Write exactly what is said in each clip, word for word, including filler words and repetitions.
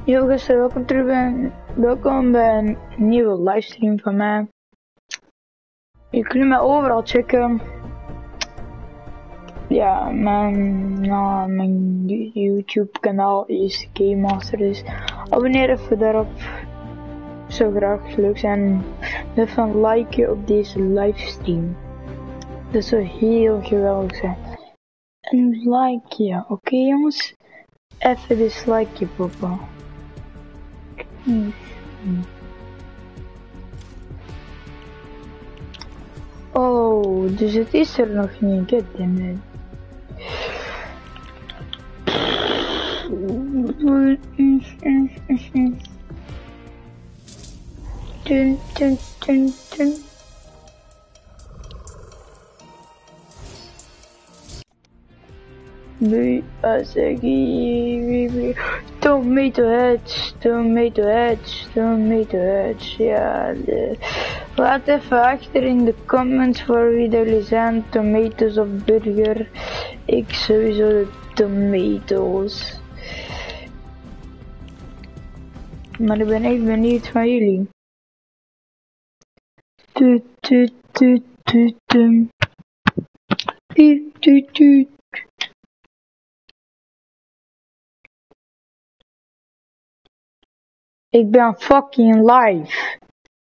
Yo gasten, welkom terug bij, welkom bij een nieuwe livestream van mij. Je kunt mij overal checken. Ja, mijn, nou, mijn YouTube kanaal is Game Master, dus abonneer even daarop. Zou graag leuk zijn. Even liken op deze livestream. Dat zou heel geweldig zijn. Een likeje, oké okay, jongens? Even dit likeje poppen. Hmm. Oh, dus het is er nog niet, goddammit. Dun, dun, dun, dun. We are saying tomato heads, tomato heads, tomato heads. Ja, de... laat even achter in de comments voor wie jullie zijn, tomatoes of burger. Ik sowieso de tomatoes. Maar ik ben echt benieuwd van jullie. Tu tu tu tu tu. Tu tu tu. Ik ben fucking live.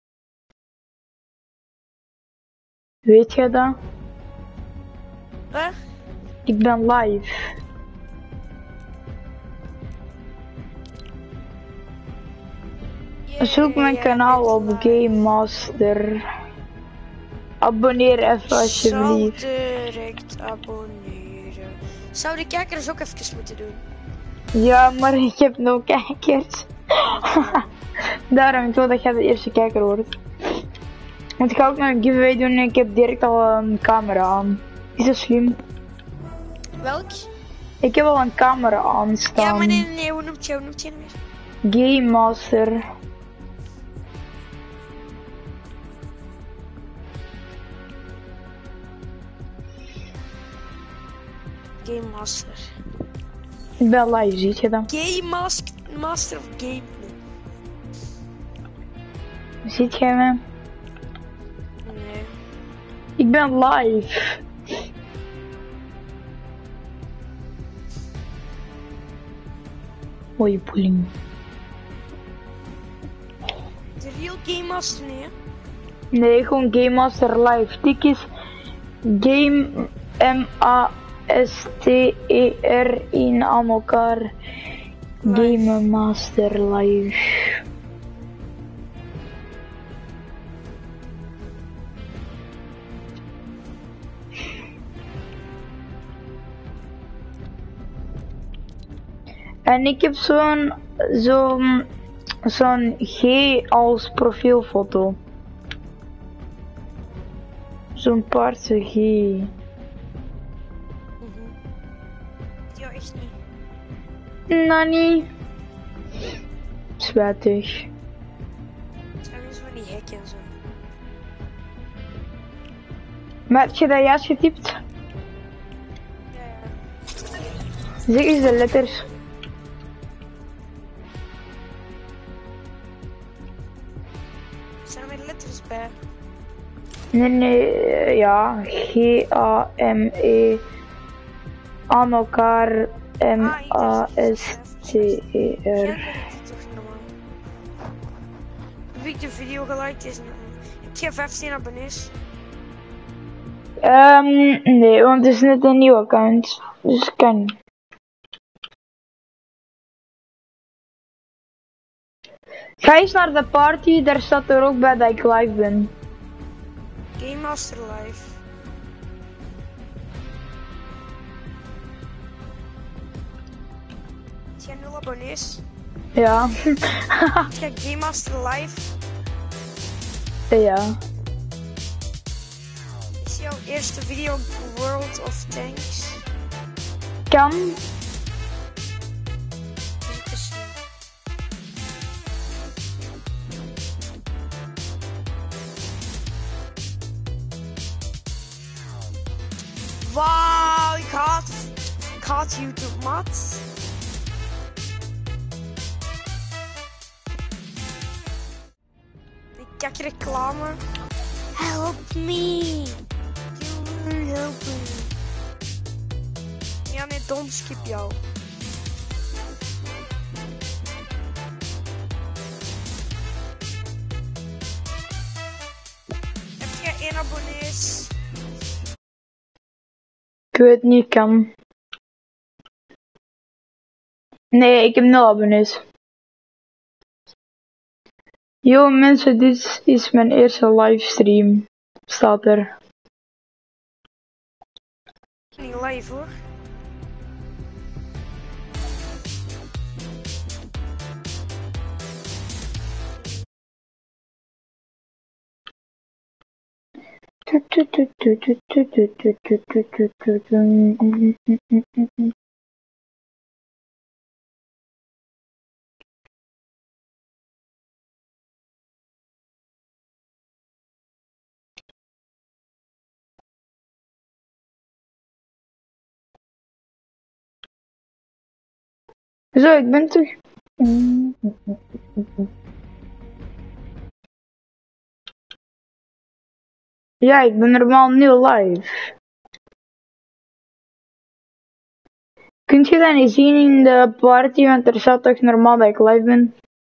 Weet jij dat? Huh? Ik ben live. Yeah, Zoek mijn yeah, kanaal op live. Game Master. Abonneer even Zal alsjeblieft. direct abonneren. Zou de kijkers ook even moeten doen? Ja, maar ik heb nog kijkers. Daarom, ik wil dat jij de eerste kijker wordt. Want ik ga ook nog een giveaway doen en ik heb direct al een camera aan. Is dat slim? Welk? Ik heb al een camera aan staan. Ja, maar nee, nee, nee, hoe noemt je, hoe noemt je hem weer? Game Master. Game Master. Ik ben live, ziet je dat? Game Mask Master of Game? Nee. Ziet jij me? Nee. Ik ben live. Mooie poeling. De real Game Master, nee, hè? Nee, gewoon Game Master live. Tik is Game M A S T E R in aan elkaar. Game Master live. En ik heb zo'n zo'n zo'n G als profielfoto. Zo'n paarse G. Mhm. Ja, echt niet. Nani. Spijtig. Het zijn dus van die hekken en zo. Maar heb je dat juist getypt? Ja, ja. Zeg eens de letters. Zijn er letters bij? Nee, nee, ja. G A M E aan elkaar M A S T E R. Jij bent het toch niet normaal? Heb ik de video geliked is? Heb je vijftien abonnees? Um, nee, want het is net een nieuw account. Dus kan niet. Ga eens naar de party, daar staat er ook bij dat ik live ben. Game Master Live. Heb jij nul abonnees? Ja. Kijk, Game Master Live Ja. is jouw eerste video World of Tanks. Kan. Dus het is wauw, ik haat, ik haat YouTube, maat. kijk reclame. Help me. You will help me. Ja, nee, don't skip jou. Heb je één abonnees? Ik weet niet, kan. Nee, ik heb nul abonnees. Yo mensen, dit is mijn eerste livestream. Staat er. Niet live hoor. Zo, ik ben terug. Ja, ik ben normaal nieuw live. Kunt je dat niet zien in de party, want er staat toch normaal dat ik live ben?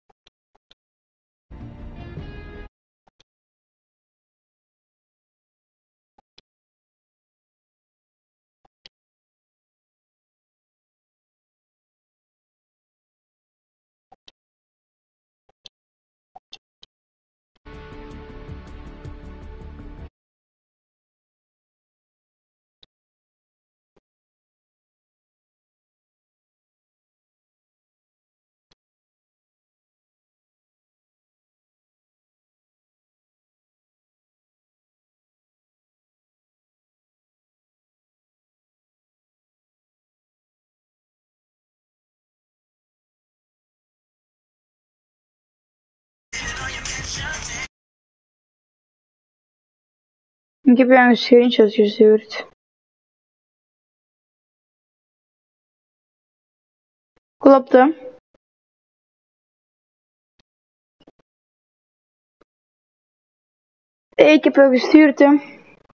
Ik heb jou een screenshot gestuurd. Klopt hè? Hey, ik heb jou gestuurd hè.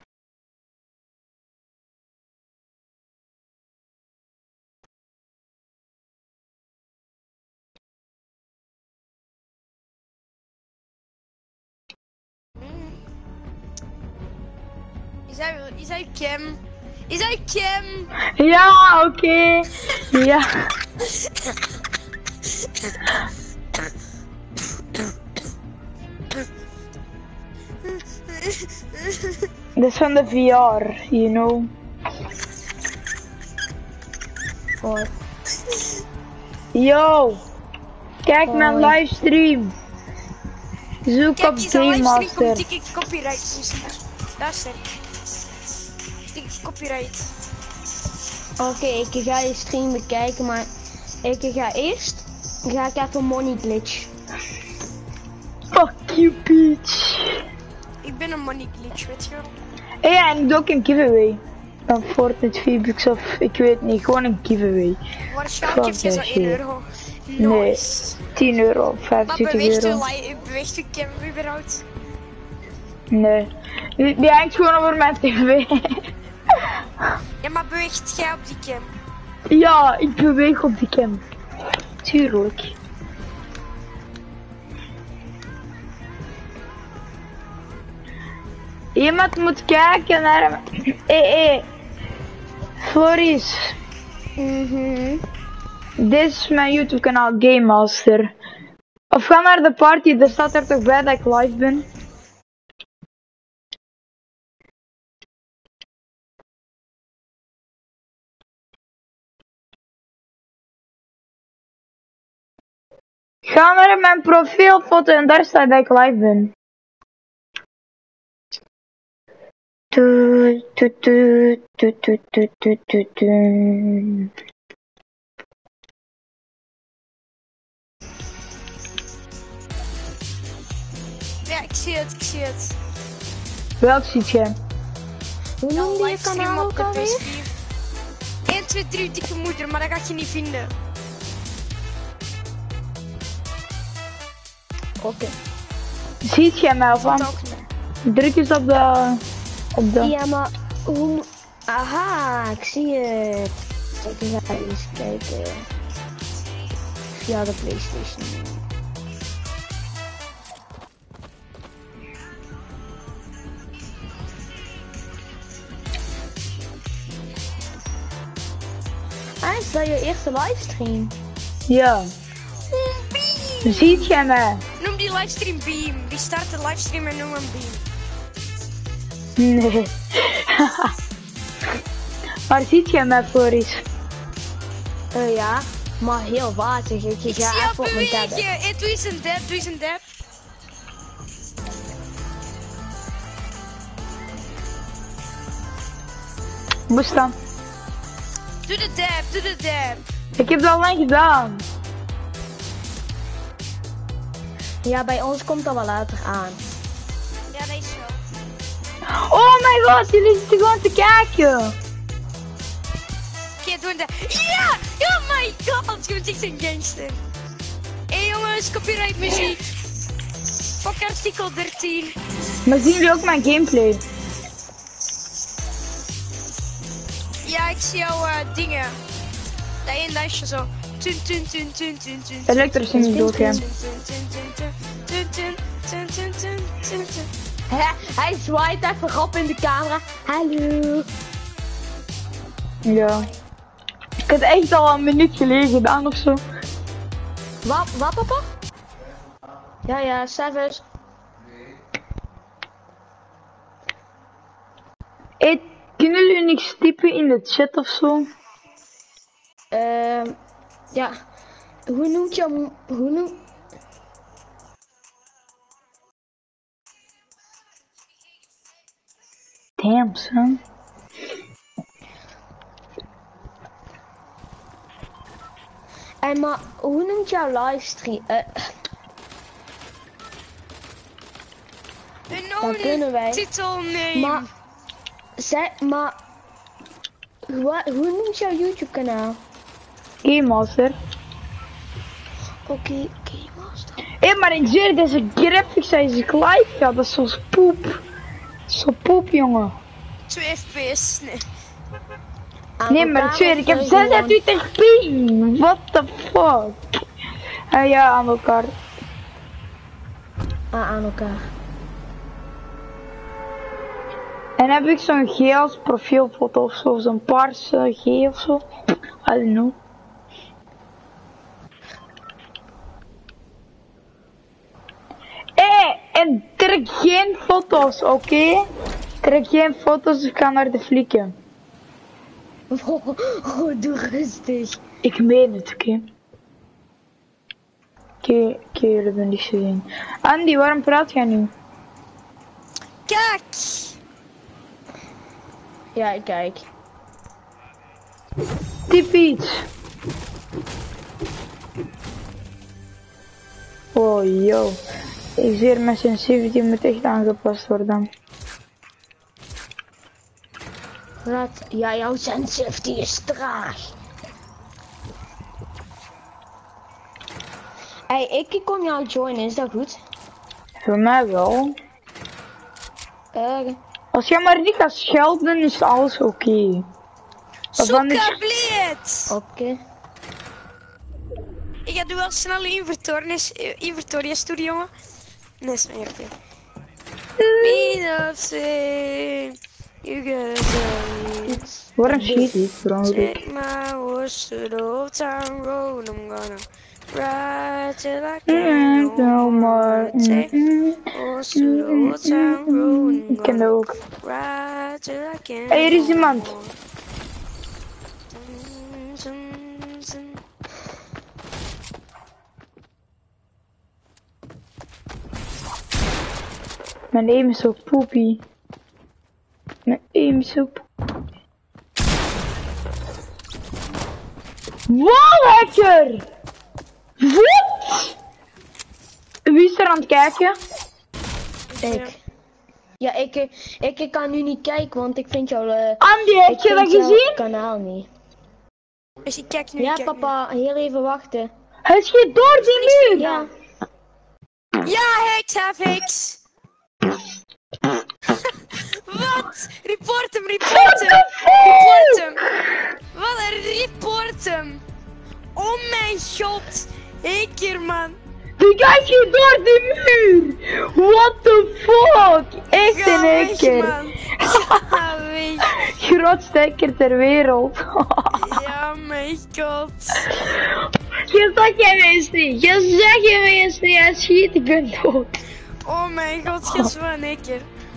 Is hij, is hij Cam? Is hij Cam? Ja, oké. Okay. Ja. Dat is van de V R, you know. What? Yo, kijk oh. Mijn livestream. Zoek kijk, op Game Master. Komt ik copyright muziek. Daar is het. Ik copyright. Oké, okay, ik ga je stream bekijken, maar ik ga eerst ga ik even money glitch. Fuck you, bitch. Ik ben een money glitch, weet je. Hé, hey, en ik doe ook een giveaway. Van Fortnite V-Bucks of ik weet niet, gewoon een giveaway. Waarschijnlijk heeft je zo één euro. Nice. Nee, tien euro, vijfentwintig euro. Maar beweegt uw cam überhaupt? Nee, die, die hangt gewoon over mijn tv. Ja, maar beweegt jij op die cam? Ja, ik beweeg op die cam. Tuurlijk. Iemand moet kijken naar hem. Hé, hé. Floris. Mhm. Dit is mijn YouTube kanaal Game Master. Of ga naar de party, er staat er toch bij dat ik live ben. Ga naar mijn profielfoto en daar staat dat ik live ben. Tu, tu, tu, tu, tu, tu, tu, tu, tu. Ja, ik zie het, ik zie het. Welk ziet je? Hoe noem je je kanaal ook alweer? één, twee, drie, dikke moeder, maar dat ga je niet vinden. Oké. Okay. Ziet jij mij of aan? Druk eens op de... Op de... Ja, maar hoe... mo- Aha, ik zie het. Ik ga eens kijken. Via de PlayStation. Ah, is dat je eerste livestream? Ja. Ziet jij mij? Noem die livestream Beam. Wie start de livestream en noem hem Beam. Nee. Maar ziet jij mij voor iets? Uh, ja, maar heel watig. Ik, Ik ga zie jou even op mijn tablet. bewegen. Eh, doe eens een dab, doe eens een dab. Moest dan. Doe de dab, doe de dab. Ik heb dat al lang gedaan. Ja, bij ons komt dat wel later aan. Ja, dat is zo. Oh mijn god, jullie zitten gewoon te kijken. Oké, doe een dab. Ja! Oh my god, je bent echt een gangster. Hé hey, jongens, copyright muziek. Fuck artikel dertien. Maar zien jullie ook mijn gameplay? Ja, ik zie jouw uh, dingen. Dat één lijstje zo. Tun tun tun tun tun tun. Elektrisch niet doorgaan. Hè? Hij zwaait even op in de camera. Hallo. Ja. Ik had echt al een minuut geleden gedaan of zo. Wat, wat papa? Ja, ja, Savage. Hey, kunnen jullie niks typen in de chat of zo? Ehm, ja. Hoe noemt je hem? Hoe noemt... Damn, son. Hey, maar hoe noemt jouw livestream? Uh, Een kunnen wij. titelname. maar... Zij, maar... Hoe, hoe noemt jouw YouTube kanaal? Game Master. Oké, okay, Game Master. Hé, hey, maar ik zweer, deze graphics zijn live. Ja, dat is zo poep. Zo poep, jongen. twee F P S, nee. Aan Nee, maar ik elkaar zweer, of ik heb gewoon- zesentwintig ping. What the fuck? Uh, ja, aan elkaar. Ah, aan elkaar. En heb ik zo'n G als profielfoto of zo, zo'n paarse G of zo. I don't know. Hé, hey, en trek geen foto's, oké? Okay? Trek geen foto's, ik ga naar de flikken. Oh, oh, doe rustig. Ik meen het, oké? Okay? Oké, okay, oké, okay, jullie hebben niks gezien. Andy, waarom praat jij nu? Kijk! Ja, ik kijk. Typ iets. Oh, yo. Ik zweer, mijn sensitivity moet echt aangepast worden. Wat? Ja, jouw sensitivity is traag. Hey, ik kom jou joinen, is dat goed? Voor mij wel. Uh, Als jij maar niet gaat schelden, is alles oké. Okay. Zoeka bleed! Oké. Okay. Ik ga nu wel snel inventorius, inventorius doen, jongen. Nee, is niet oké. Me of say, you gotta tell me. Waarom schiet ik, trouwens? Take my horse to the old town road, I'm gonna ride till I can't no more. Take my horse to the old town road, I'm ik ken dat ook. ride till I can't. Hé, hier is iemand. Mijn aim is zo poepie. Mijn aim is zo poepie. Wallhacker! Wat? Wie is er aan het kijken? Ik. Ja, ik, ik, ik kan nu niet kijken, want ik vind jouw... Uh, Andy, heb je dat gezien? Kanaal niet. Dus ik kijk nu. Ja, kijk papa, heel even wachten. Hij schiet door die muur! Ja. Ja, Hex, have Hex. Wat? Report hem, report hem. Report hem. Wat een report hem. Oh mijn god. Hacker, man. Die guy ging door de muur! What the fuck? Echt een hacker! Ja, weg. Grootste hacker ter wereld. Ja, mijn god. Je zag je wees niet! Je zag je wees niet! Hij schiet, ik ben dood. Oh mijn god, je is wel een hacker.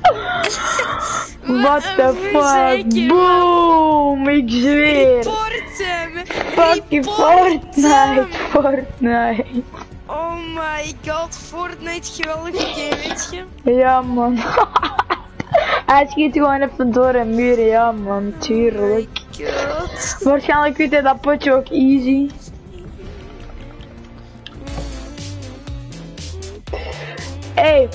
What the fuck? Boom! Ik zweer! Report hem! Fucking Fortnite! Fortnite! Oh my god, Fortnite, geweldige game, weet je? Ja man. Hij schiet gewoon even door een muur, ja man, tuurlijk. Oh my god. Waarschijnlijk weet hij dat potje ook easy. Hey.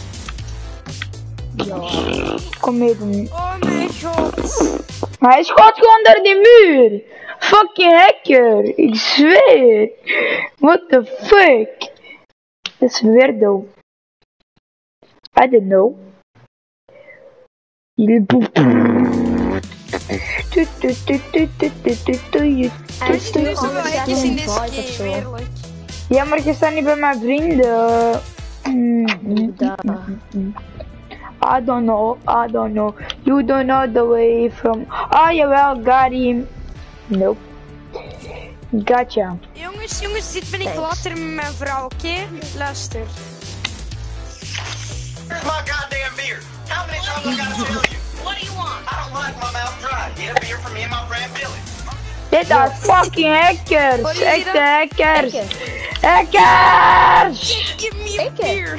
Ja. Kom mee dan. Oh my god. Hij schoot gewoon door die muur. Fucking hacker. Ik zweer. What the fuck. Dat is weirdo. I don't know. Jullie boep. En stuur Er zijn wel hackers in deze invite of game, zo. eerlijk. Ja, maar je staat niet bij mijn vrienden. Daar. I don't know, I don't know. You don't know the way from. Ah, jawel, got him. Nope. Gotcha. Jongens, jongens, dit ben ik Thanks. later met mijn vrouw, oké? Luister. Here's my goddamn beer. How many times I gotta tell you? What do you want? I don't like my mouth dry. Get a beer for me and my friend Billy. Dit are fucking hackers. Hoor je Echte dat? hackers. Hacker. Hackers! Give me a Ik, hè? beer.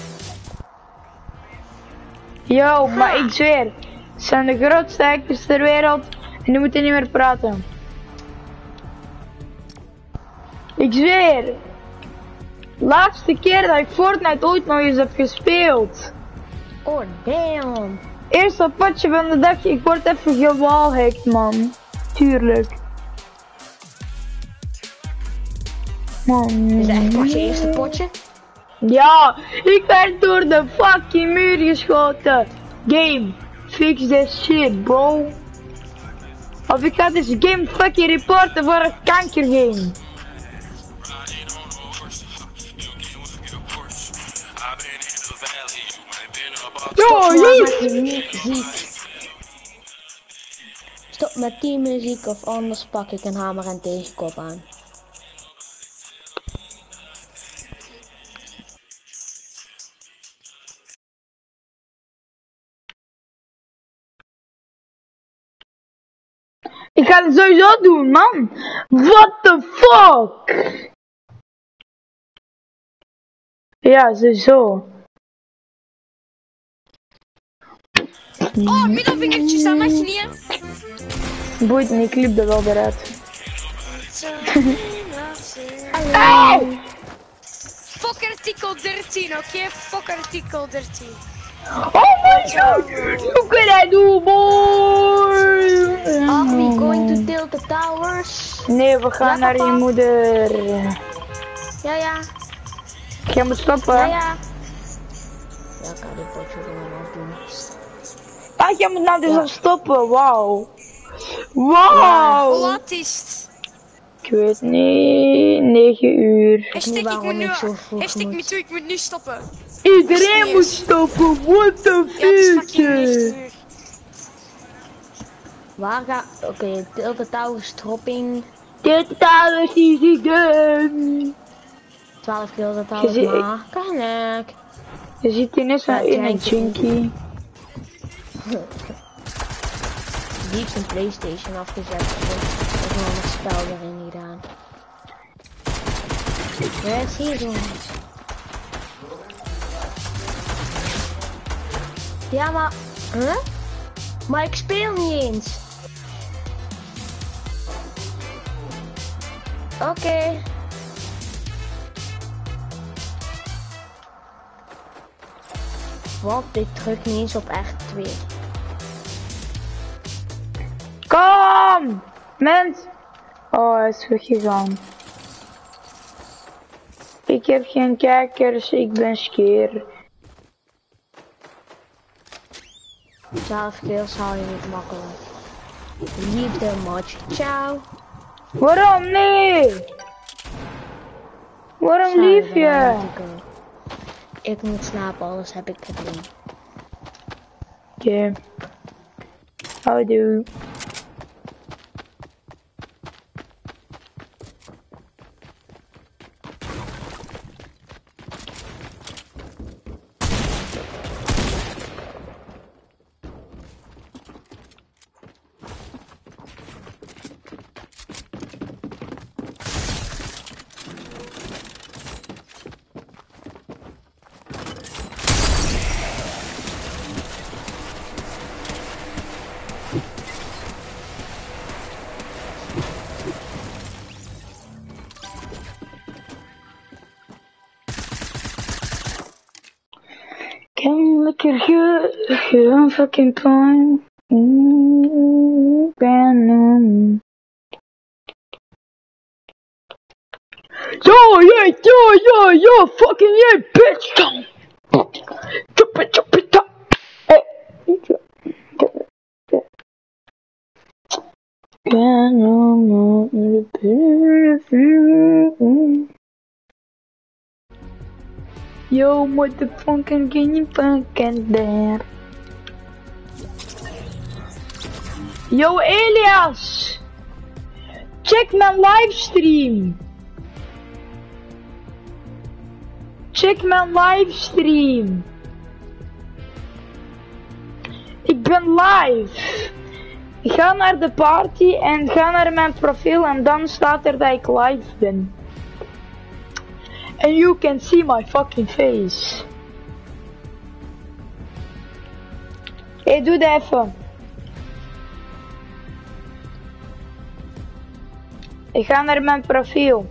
Yo, maar ik zweer. Het zijn de grootste hackers ter wereld. En die moeten niet meer praten. Ik zweer. Laatste keer dat ik Fortnite ooit nog eens heb gespeeld. Oh damn. Eerste potje van de dag, ik word even gewalhackt, man. Tuurlijk. Man. Is dat echt pas je eerste potje? Ja, ik werd door de fucking muur geschoten. Game, fix this shit, bro. Of ik ga deze game fucking reporten voor een kankergame. Yo, Stop maar yo. met die muziek. Stop met die muziek of anders pak ik een hamer en tegenkop aan. Ik ga het sowieso doen, man. What the fuck? Ja, sowieso. Oh, middelvingertjes, dat mag je niet, hè? Boeit niet, ik knip er wel eruit. Hey! Fuck artikel dertien, oké? Fuck artikel dertien. Oh my god! Hoe kan I do, boy? Are we going to tilt the towers? Nee, we gaan Ja, naar papa. je moeder. Ja, ja. Jij moet stoppen. Ja, ja. Ja, ik ga dit potje gewoon afdoen. Ah, jij moet nou dus Ja. al stoppen, wauw. Wauw! Hoe laat is het? Ik weet niet, negen uur. Hashtag, ik waarom moet nu... ik zo vroeg Hashtag, moet. me too, ik moet nu stoppen. Iedereen Yes. moet stoppen, what the Ja, het is fucking negen fuck? uur. Waar ga... Oké, okay, tilt the towers dropping. Dit alles is again. twaalf kills dat Je alles ziet- maar. Kan ik. Je ziet hier net zo Ja, in een Janky. junkie. Die heeft een PlayStation afgezet. Dus ik heb gewoon het spel erin gedaan. Ja, zie je zo. Ja, maar... Huh? Maar ik speel niet eens. Oké. Okay. Wat? Ik druk niet eens op R twee. Kom! Mens! Oh, hij is weggegaan. Ik heb geen kijkers, ik ben skeer. twaalf kills haal je niet makkelijk. Liefde, match. Ciao. Waarom nee? Waarom Sorry, lief we je? gaan natuurlijk, uh, Ik moet slapen, anders heb ik het niet. Oké. Okay. Houdoe. Lekker ge, ge fucking time. Mm, random. Yo, yeah, yo, yo, yo, fucking yeah, bitch. Chop it, chop it, chop. Hey, yo, motherfucking can you fucking there? Yo, Elias! Check mijn livestream! Check mijn livestream! Ik ben live! Ga naar de party en ga naar mijn profiel en dan staat er dat ik live ben. And you can see my fucking face. Hey, doe dat even. Ik ga naar mijn profiel.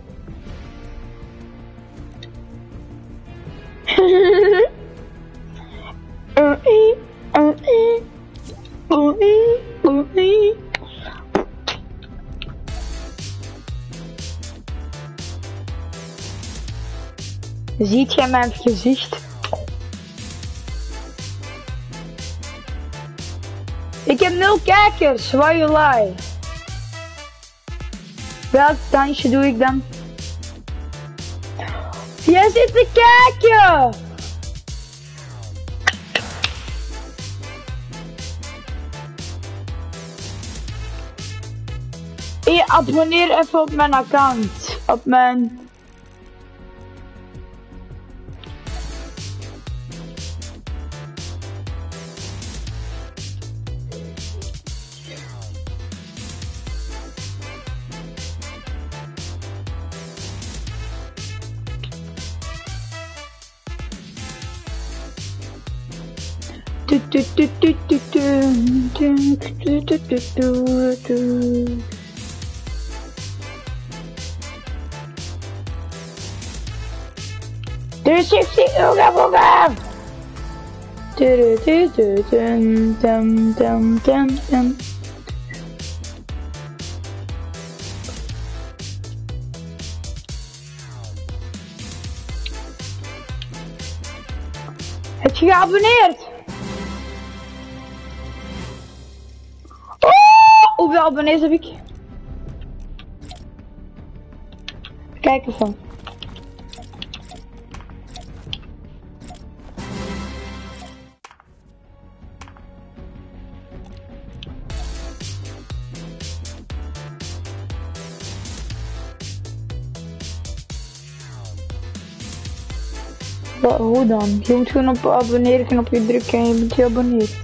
Ziet jij mijn gezicht? Ik heb nul kijkers, why you lie? Welk dansje doe ik dan? Jij zit te kijken! Hey, abonneer even op mijn account. Op mijn... driehhonderdzeventig euro program. Heb je geabonneerd? Oh, hoeveel abonnees heb ik? Kijk even. Hoe dan? Je moet gewoon op abonneren knopje drukken en je bent geabonneerd.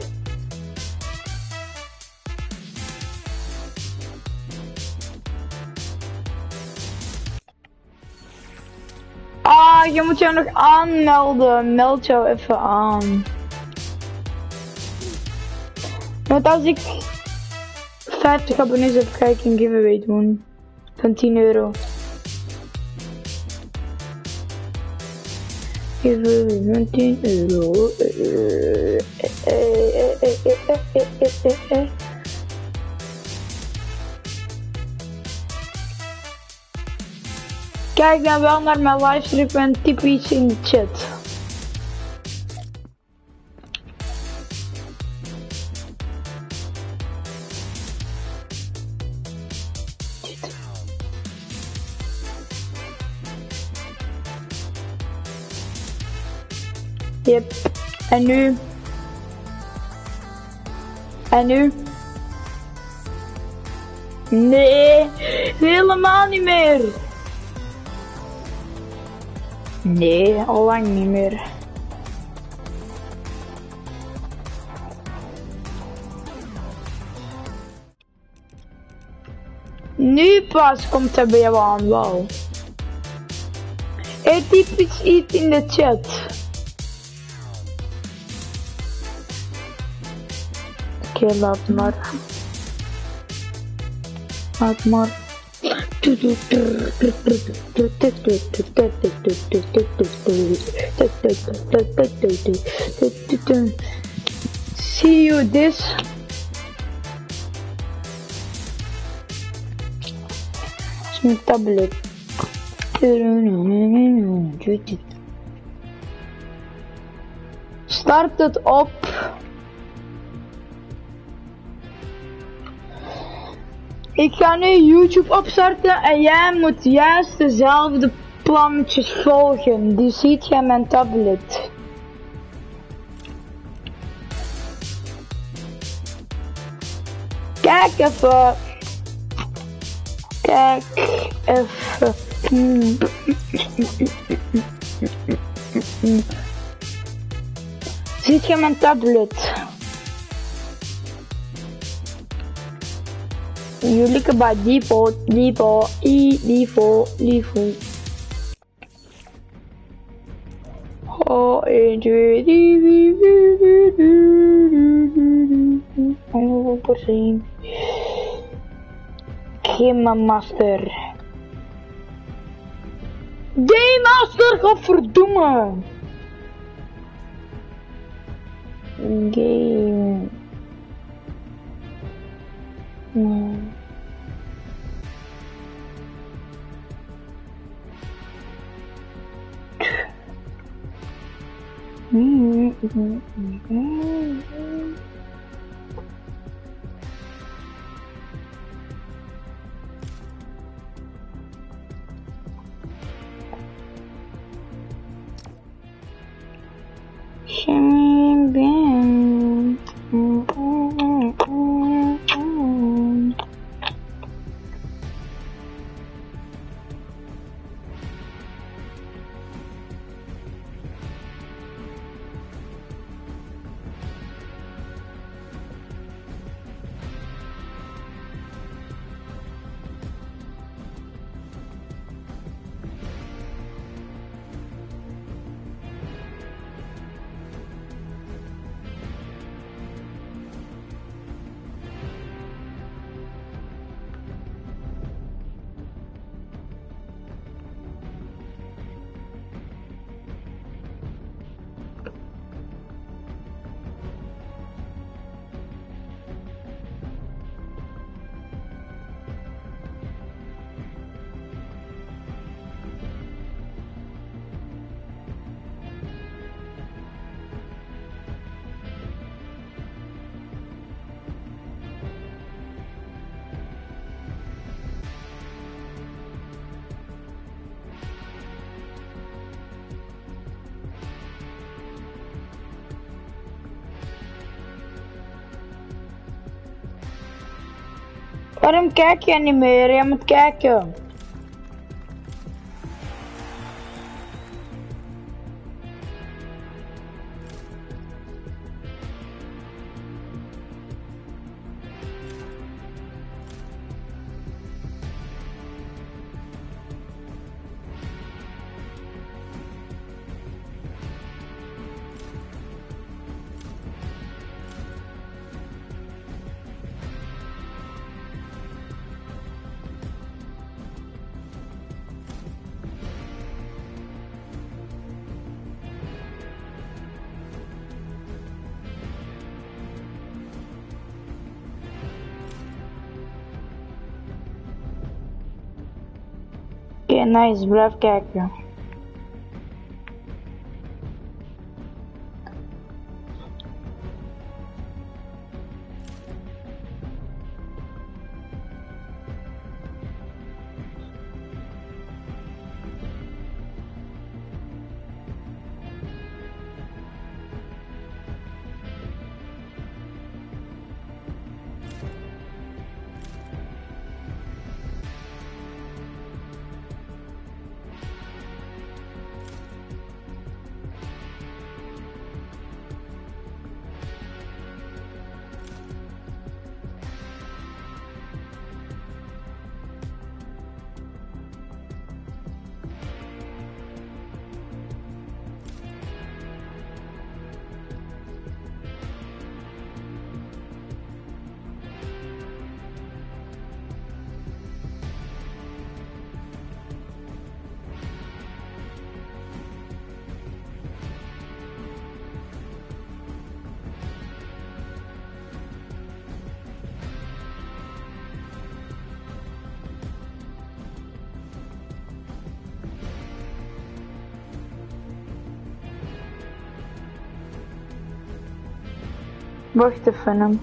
Ah, je moet jou nog aanmelden. Meld jou even aan. Want als ik vijftig abonnees heb, ga ik een giveaway doen. Van tien euro. Giveaway van tien euro. Kijk dan wel naar mijn livestream en typ iets in de chat. Yep. En nu? En nu? Nee, helemaal niet meer. Nee, al lang niet meer. Nu pas komt hij bij jou aan, wauw. Hey, typ iets, iets in de chat. Oké, okay, laat maar. Laat maar. See you this. Is mijn tablet. Start het op. Ik ga nu YouTube opstarten en jij moet juist dezelfde plannetjes volgen. Die ziet je in mijn tablet. Kijk even. Kijk even. Hmm. Ziet je mijn tablet? Jullie kunnen bij default, default, i, default, default. Oh, één, twee, drie, vier, vier, vier, honderd procent. Game Master. Game Master, godverdomme. Game. Nee. Mm -hmm. Mm -hmm. Shimmy Bam. Mm -hmm. Waarom kijk je niet meer? Je moet kijken. okay, nice, blijf kijken. Wacht even hem.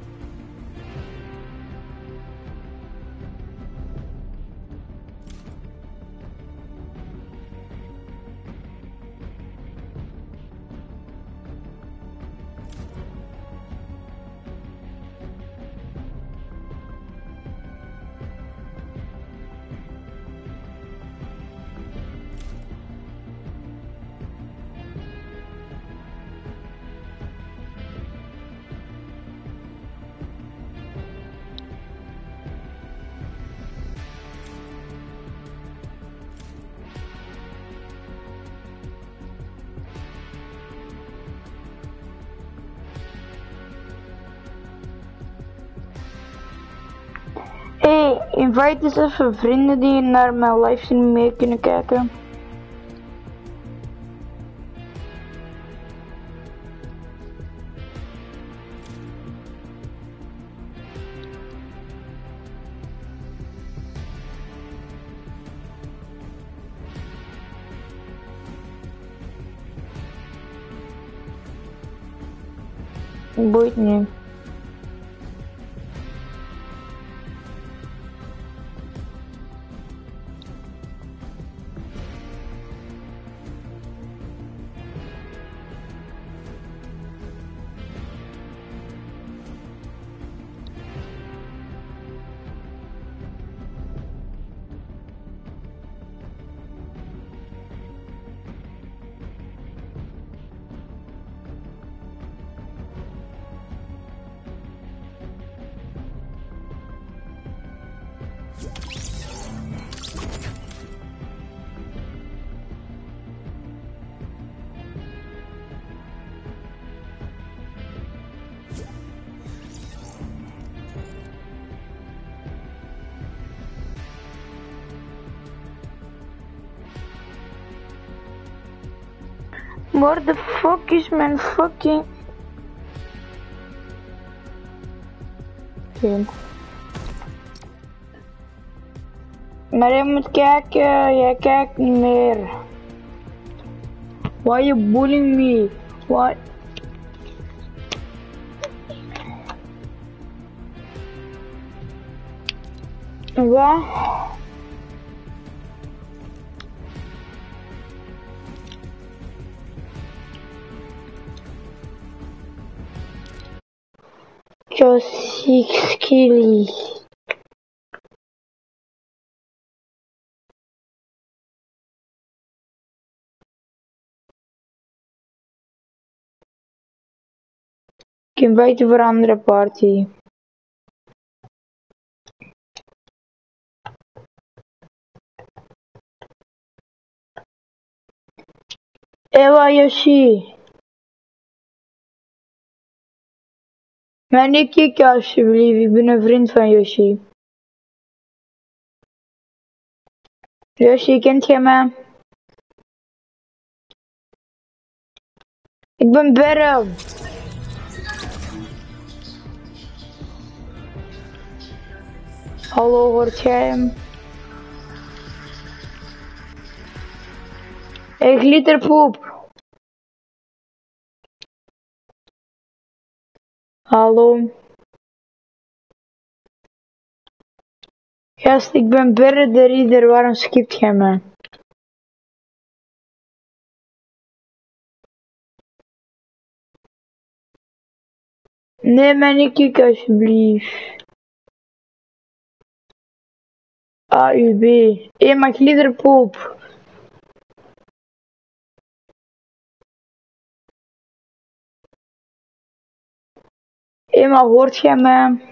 Hey, invite eens even vrienden die naar mijn livestream mee kunnen kijken. Boeit niet. What the fuck is mijn fucking... Okay. Maar je moet kijken, jij kijkt niet meer. Why you bullying me? Why? Wat? Just six kills. Ik invite voor andere party. Ewa Yoshi. Maar niet kicken alsjeblieft, ik ben een vriend van Yoshi. Yoshi, kent jij mij? Ik ben Beryl. Hallo, hoort jij hem? Hey, glitterpoep. Hallo. Gast, ik ben Berre de Rieder, waarom skipt jij me? Nee, mij niet kicken alsjeblieft. A U B. Hé, maar glitterpoep. Hé, maar hoort jij mij?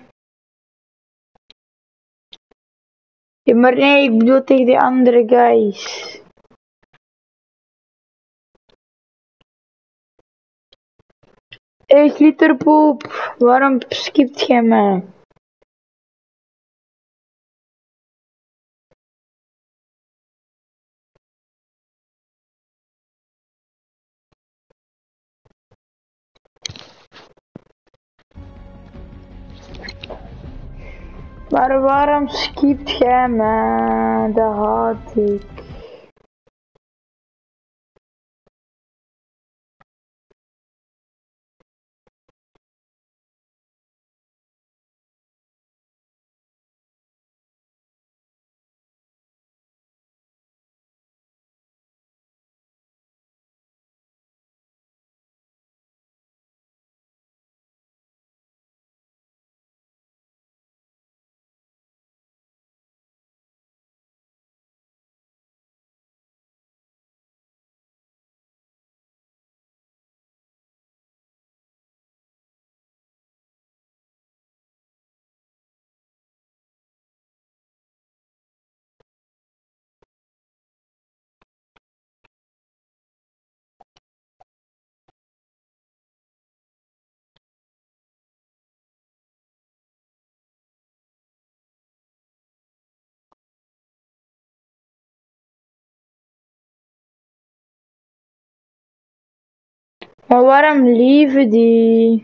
Ja, maar nee, ik bedoel tegen die andere guys. Hé, hey, glitterpoep, waarom skipt jij mij? Maar waarom skipt jij mij? Dat haat ik. Maar waarom lieven die?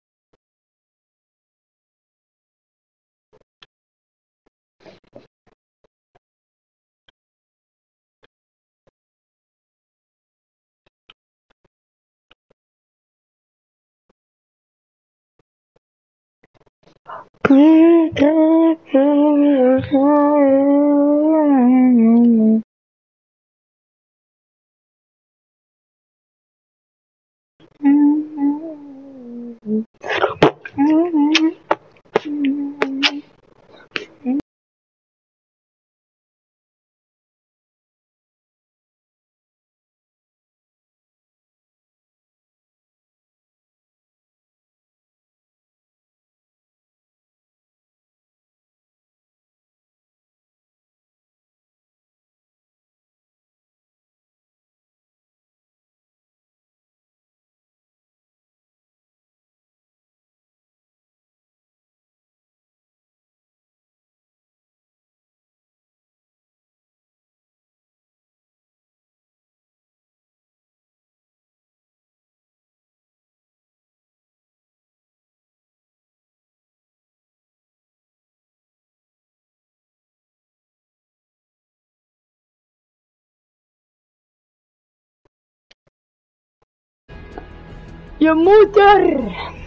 Je moeder!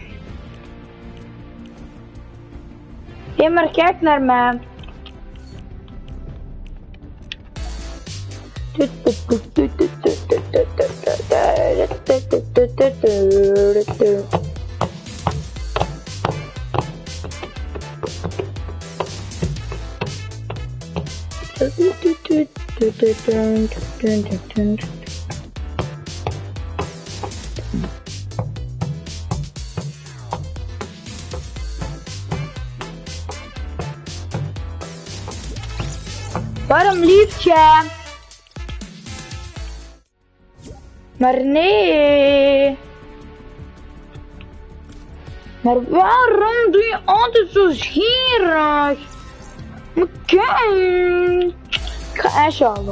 Hé, hey, maar kijk naar mij. Waarom lief je? Maar nee. Maar waarom doe je altijd zo schierig? Maar kijk. Ik ga ijsje halen.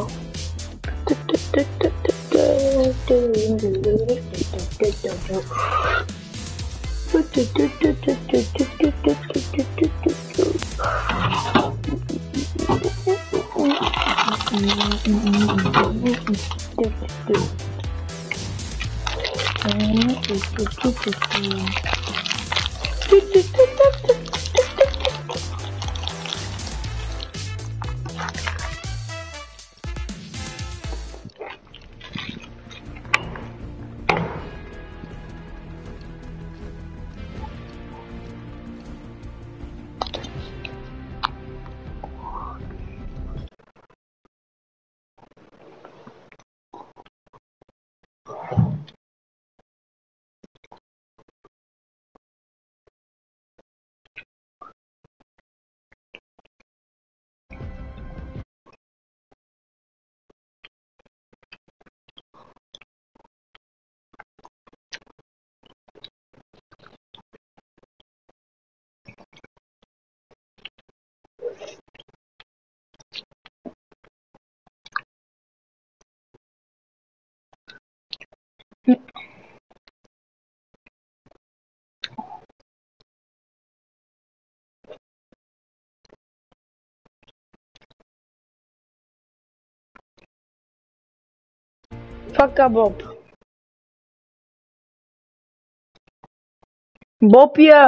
Fuck up, Bob. Bobje.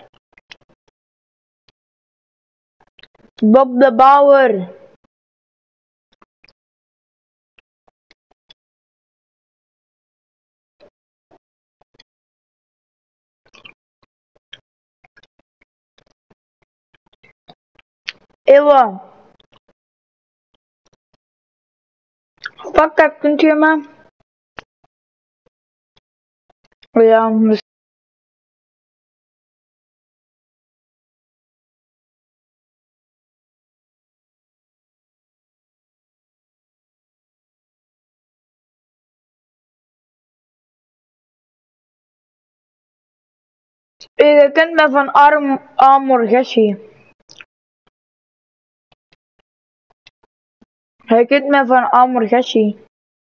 Bob de Bouwer. Ewa. Fuck up, kunt u me? Ja, dus je kent me van Arm Amorgeshi. Hij kent me van Amorgeshi.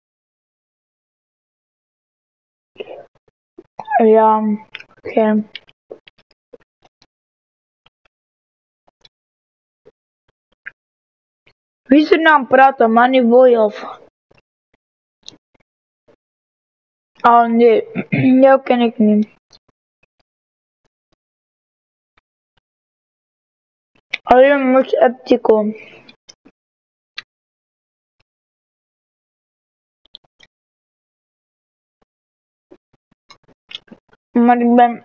Ja, oké. Okay. Wie is er nou aan het praten? Manny Boy of? Oh nee, jou ken ik niet. Alleen moet Eptico. Maar ik ben...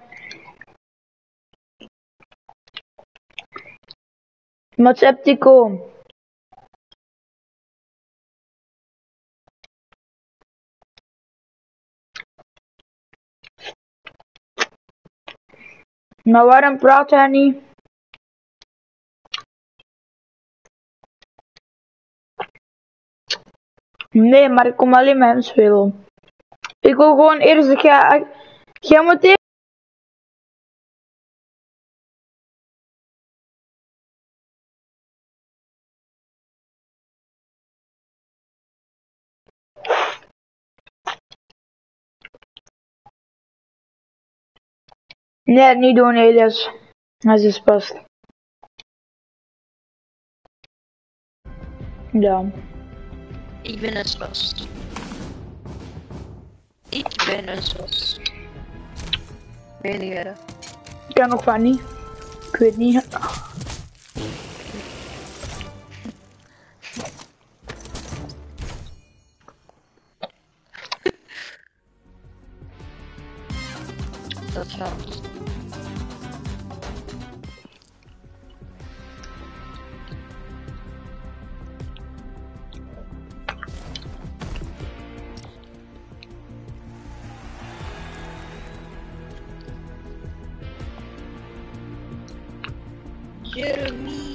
Wat is Eptico? Maar waarom praat hij niet? Nee, maar ik kom alleen met hem spelen. Ik wil gewoon eerst dat jij... Jij moet eerst... Nee, niet doen Elias. Hij is past. Ja. Ik ben een spast. Ik ben een spast. Weet jij dat? Ik ken nog van niet. Ik weet niet. Dat gaat. Jeremy.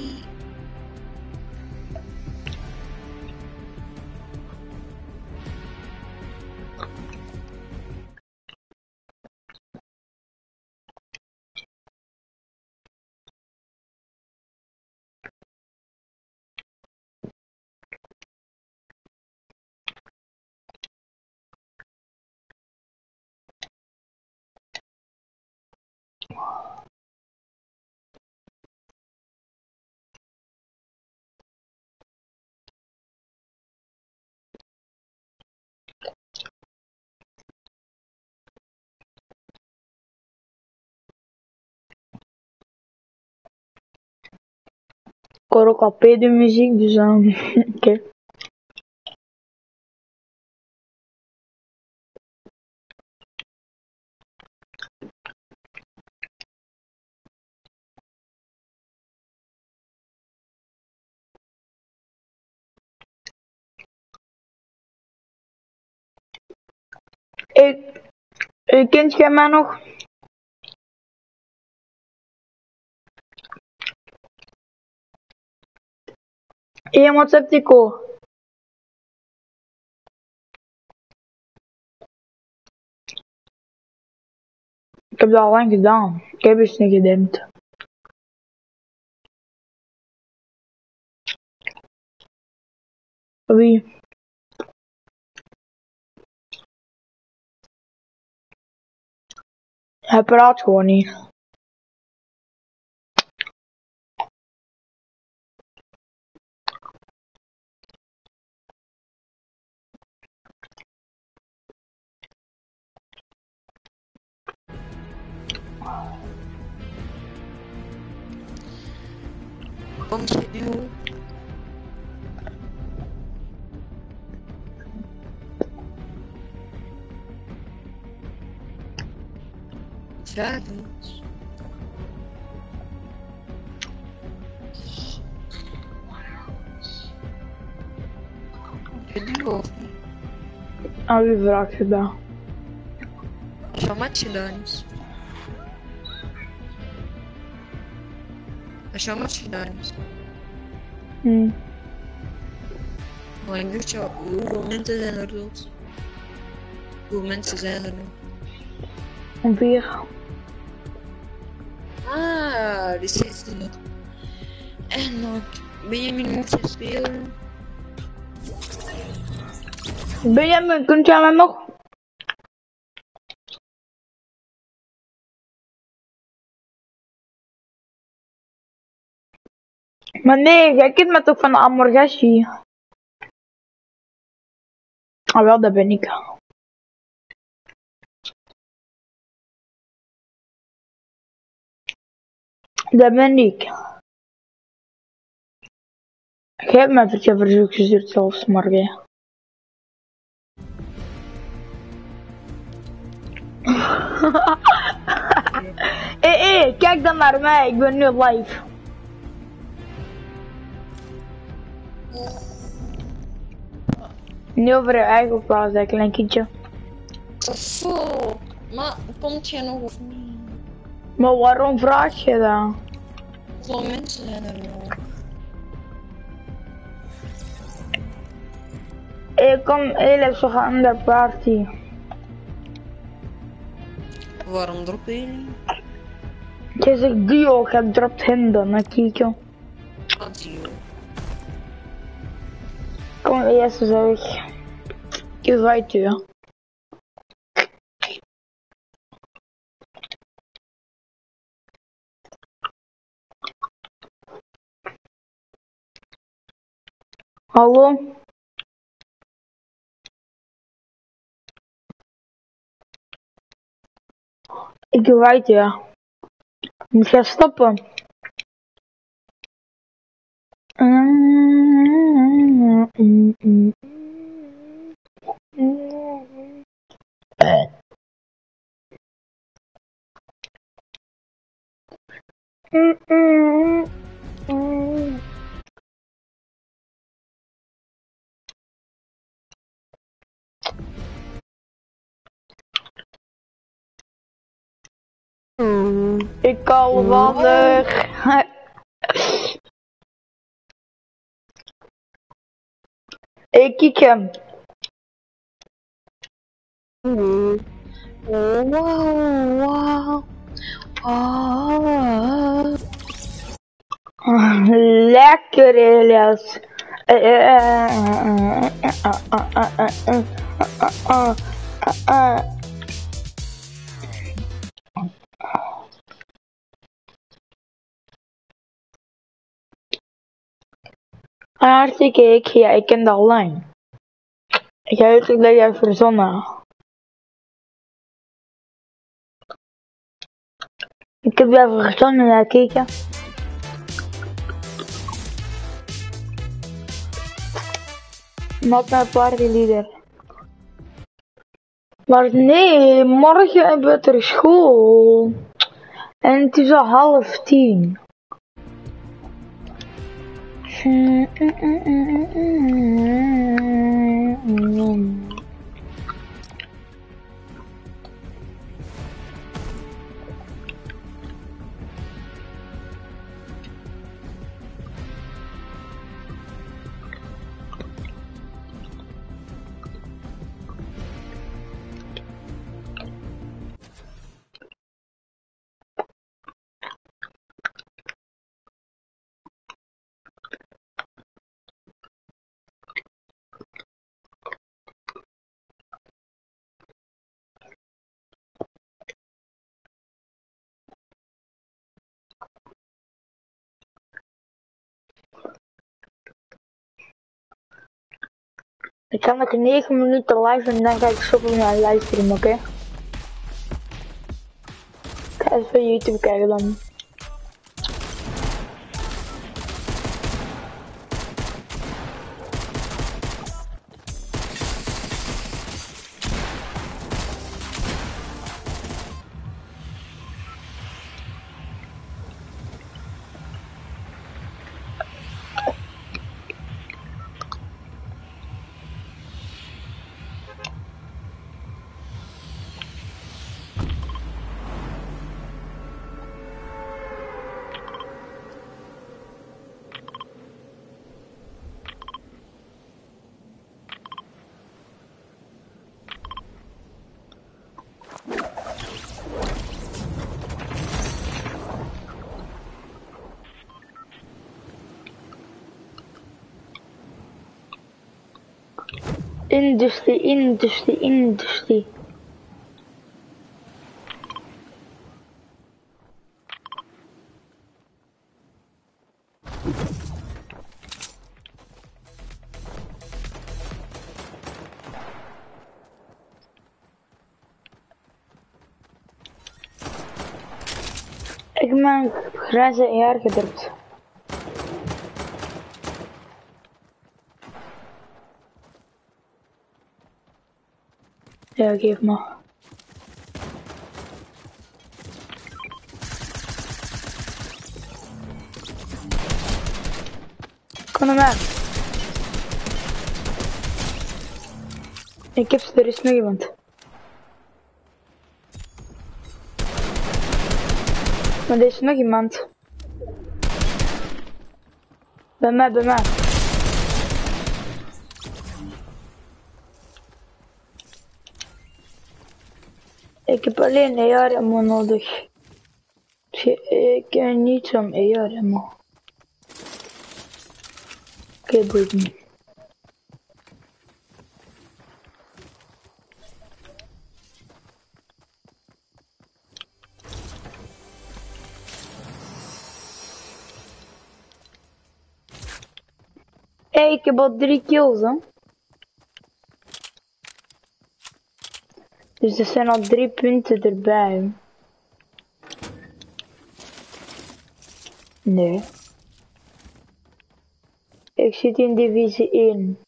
Ik hoor ook al pedo-muziek, dus um, oké. Okay. Ik, ik kent jij mij nog? Ja, wat heb ik al? Ik heb dat al lang gedaan. Ik heb eens niet gedempt. Wie? Hij praat gewoon niet. Komt je nu? Vraag eens. Je nu of niet? Aan wie vraagt je dat? Zo met je dans. Zo met je dans. Hm. Maar ik weet jou, hoeveel mensen zijn er dood? Hoeveel mensen zijn er nog? Ongeveer. Ah, die zit er. En dan ben je niet te spelen. Benjamin, kunt jij mij nog? Maar nee, jij kent me toch van Amorgashi? Ah wel, dat ben ik. Dat ben ik. Jij hebt mij een verzoek gestuurd zelfs, morgen. Hé, hé, kijk dan naar mij, ik ben nu live. Nu over je eigen plaats, dat klein kindje. Zo, maar komt je nog of niet? Maar waarom vraag je dat? Hoeveel mensen zijn er nog? Ik kom heel even aan de party. Waarom drop je niet? Je zegt Dio, je dropt hem dan, hè, Kiko. Adio. Kom eerst zeg. Je weet je. Hallo? Ik weet je. Moet jij stoppen? Ik kan water. Ik kijk hem. Oh, wow, wow. Oh. Lekker, Elias. Hartstikke, ik, ja, ik ken dat al lang. Ik heb het dat jij verzonnen. Ik heb even verzonnen naar kijken. Not mijn partyleader. Maar nee, morgen hebben we ter school. En het is al half tien. Ik kan nog negen minuten live en dan ga ik stoppen met mijn livestream, oké? Okay? Ik ga even YouTube kijken dan. Industrie, industrie, industrie. Ik heb mijn grijze E R gedrukt. Ja, geef maar. Kom naar mij. Ik heb ze, er is nog iemand. Maar er is nog iemand. Bij mij, bij mij. Ik heb alleen E R ammo nodig. Ik heb niet zo'n E R ammo. Oké, okay, boeit niet. Hey, ik heb al drie kills, hè. Dus er zijn al drie punten erbij. Nee. Ik zit in divisie één.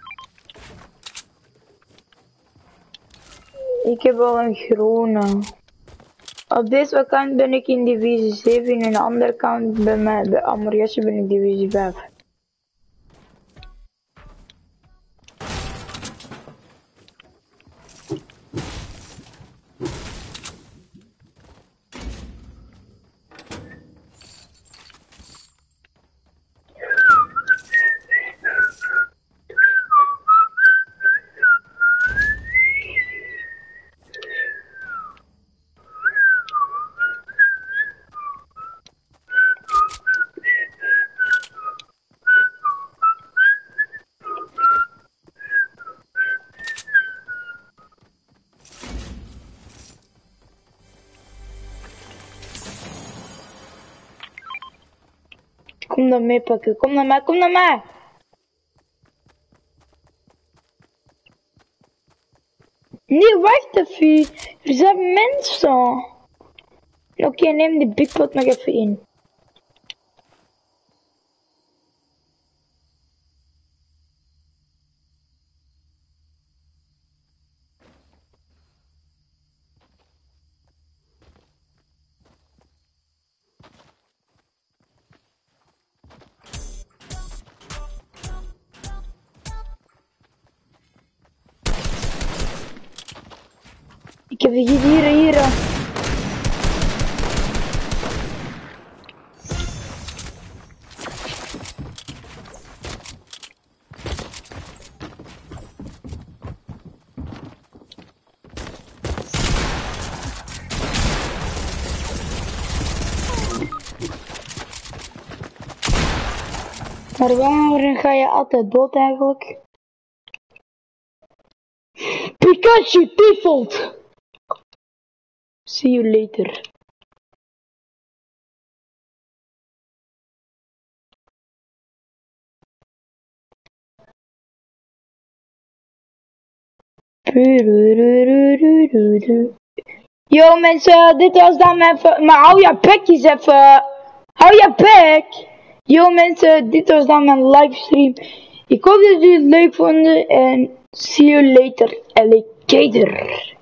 Ik heb al een groene. Op deze kant ben ik in divisie zeven en aan de andere kant bij mij, bij Amoriasje ben ik divisie vijf. Kom dan mee pakken, kom naar mij, kom naar mij! Nee, wacht even, er zijn mensen! Oké, okay, neem die big pot nog even in. Ik heb hier, hier, hier. Maar waarom ga je altijd dood eigenlijk? Pikachu default! See you later. Yo mensen, dit was dan even... Maar hou je bekjes even. Hou je bek. Yo mensen, dit was dan mijn livestream. Ik hoop dat jullie het leuk vonden en see you later, alligator.